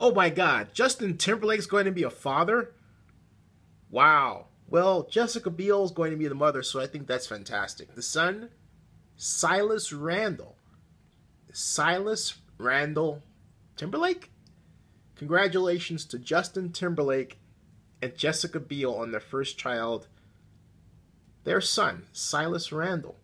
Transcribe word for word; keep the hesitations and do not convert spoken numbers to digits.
Oh my God, Justin Timberlake's going to be a father? Wow. Well, Jessica Biel is going to be the mother, so I think that's fantastic. The son, Silas Randall. Silas Randall Timberlake? Congratulations to Justin Timberlake and Jessica Biel on their first child. Their son, Silas Randall.